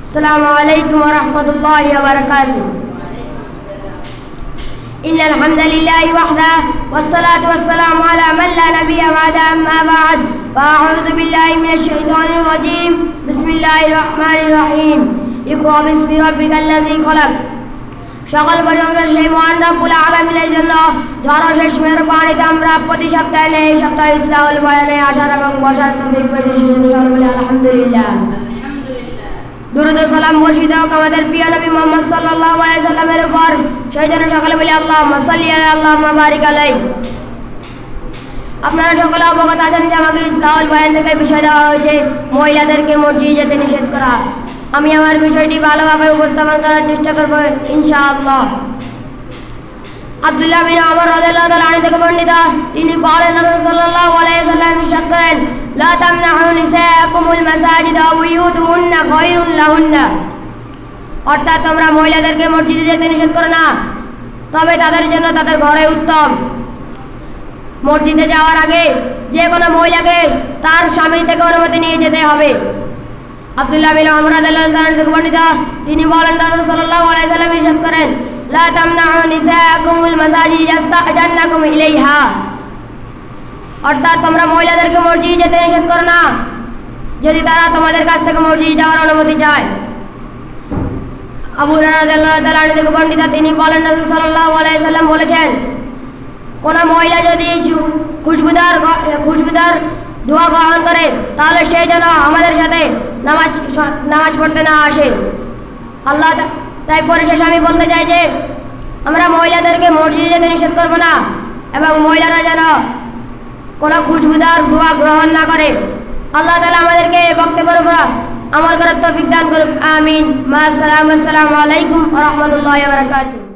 अस्सलामु अलैकुम व रहमतुल्लाहि व बरकातुहू। इन्नल हम्दुलिल्लाहि वहदहु वस्सलातु वस्सलामु अला मन ला नबिय्य बअदहु अम्मा बअद फअऊज़ु बिल्लाहि मिनश शैतानिर रजीम बिस्मिल्लाहिर रहमानिर रहीम इक़रा बिस्मि रब्बिकल्लज़ी खलक़। সকল প্রশংসা সেই মহান রব্বুল আলামিনের জন্য যার অশেষ মেহেরবানিতে আমরা প্রতি সপ্তাহে এই সপ্তাহে ইসলাহুল বয়ানে আসার এবং বসার তৌফিক পেয়েছি, সেজন্য সকলে বলি আলহামদুলিল্লাহ। দুরূদ ও সালাম বর্ষিত হোক আমাদের প্রিয় নবী মুহাম্মদ সাল্লাল্লাহু আলাইহি সাল্লামের উপর, সেই জন্য সকলে বলি আল্লাহুম্মা সাল্লি আলা আল্লাহুম্মা বারিক আলাইহি। আপনারা সকলে অবগত আছেন যে আমাকে ইসলাহুল বয়ান থেকে বিষয় দেওয়া হয়েছে মহিলাদেরকে মসজিদে যেতে নিষেধ করা। আমি আমার বিষয়টি ভালোভাবে উপস্থাপন করার চেষ্টা করব ইনশাআল্লাহ। আব্দুল্লাহ বিন ওমর রাদিয়াল্লাহু তাআলা আনহু থেকে বর্ণিত, তিনি বলেন রাসূল সাল্লাল্লাহু আলাইহি ওয়াসাল্লাম ইরশাদ করেন, লা তামনাউ নিসাআকুমুল মাসাজিদ ওয়া বুয়ুতুহুন্না খায়রুন লাহুন্না। অর্থাৎ তোমরা মহিলাদেরকে মসজিদে যেতে নিষেধ করো না, তবে তাদের জন্য তাদের ঘরে উত্তম। মসজিদে যাওয়ার আগে যে কোনো মহিলাকে তার স্বামী থেকে অনুমতি নিয়ে যেতে হবে। আব্দুল্লাহ বিন ওমর রাদিয়াল্লাহু তাআলা থেকে বর্ণিত, তিনি বলেন রাসূল সাল্লাল্লাহু আলাইহি ওয়াসাল্লাম ইরশাদ করেন, লা তামনাউ নিসাআকুমুল মাসাজিদ ইয়াস্তাজান্নাকুম ইলাইহা। অর্থাৎ তোমরা মহিলাদেরকে মসজিদে যেতে নিষেধ করো না যদি তারা তোমাদের কাছ থেকে মসজিদে যাওয়ার অনুমতি চায়। আবু হুরায়রা রাদিয়াল্লাহু তাআলা থেকে বর্ণিত, তিনি বলেন রাসূল সাল্লাল্লাহু আলাইহি ওয়াসাল্লাম বলেছেন, কোন মহিলা যদি খুশবুদার দোয়া গ্রহণ করে তাহলে সেই যেন আমাদের সাথে নামাজ পড়তে না আসে। আল্লাহ তাই পরিশেষে আমি বলতে চাই যে আমরা মহিলাদেরকে মসজিদে যেতে নিষেধ করব না এবং মহিলারা যেন কোনো খুশবুদার দোয়া গ্রহণ না করে। আল্লাহ তাআলা আমাদেরকে বক্তব্যের উপর আমল করার তৌফিক দান করুন, আমিন। মা আসসালামু আলাইকুম ওয়া রাহমাতুল্লাহি ওয়া বারাকাতুহু।